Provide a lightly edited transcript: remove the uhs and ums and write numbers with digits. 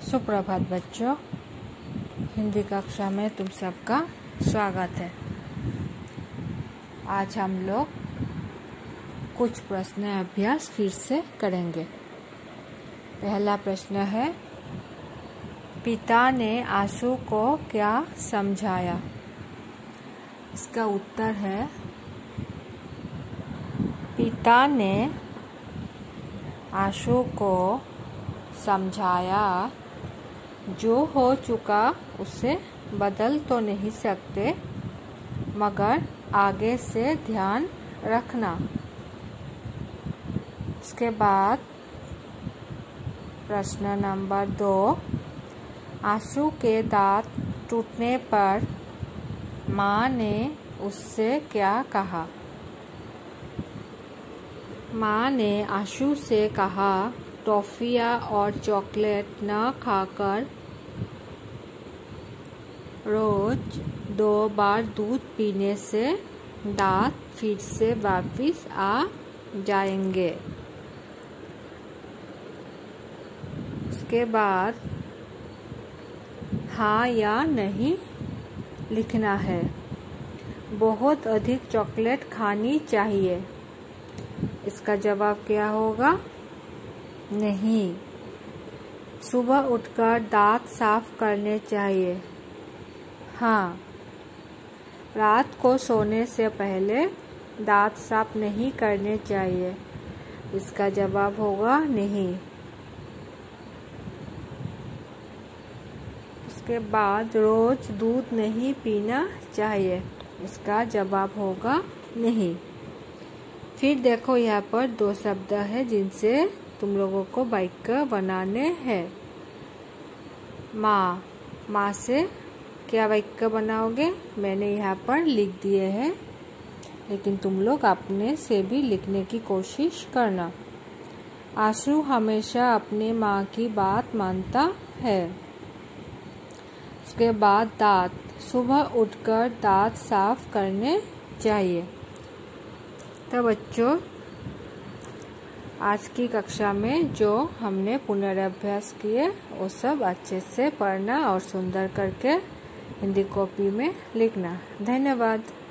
सुप्रभात बच्चों, हिंदी कक्षा में तुम सबका स्वागत है। आज हम लोग कुछ प्रश्न अभ्यास फिर से करेंगे। पहला प्रश्न है, पिता ने आशु को क्या समझाया? इसका उत्तर है, पिता ने आशु को समझाया, जो हो चुका उसे बदल तो नहीं सकते, मगर आगे से ध्यान रखना। इसके बाद प्रश्न नंबर 2, आशु के दांत टूटने पर माँ ने उससे क्या कहा? माँ ने आशु से कहा, टॉफियाँ और चॉकलेट न खाकर रोज 2 बार दूध पीने से दांत फिर से वापस आ जाएंगे। उसके बाद हाँ या नहीं लिखना है। बहुत अधिक चॉकलेट खानी चाहिए। इसका जवाब क्या होगा? नहीं। सुबह उठकर दांत साफ करने चाहिए। हाँ। रात को सोने से पहले दांत साफ नहीं करने चाहिए। इसका जवाब होगा नहीं। उसके बाद रोज दूध नहीं पीना चाहिए। इसका जवाब होगा नहीं। फिर देखो, यहाँ पर 2 शब्द है जिनसे तुम लोगों को वाक्य बनाने हैं। माँ से क्या वाक्य बनाओगे? मैंने यहाँ पर लिख दिए हैं, लेकिन तुम लोग अपने से भी लिखने की कोशिश करना। आशु हमेशा अपनी माँ की बात मानता है। उसके बाद दांत, सुबह उठकर दांत साफ करने चाहिए। तो बच्चों, आज की कक्षा में जो हमने पुनराभ्यास किए वो सब अच्छे से पढ़ना और सुंदर करके हिंदी कॉपी में लिखना। धन्यवाद।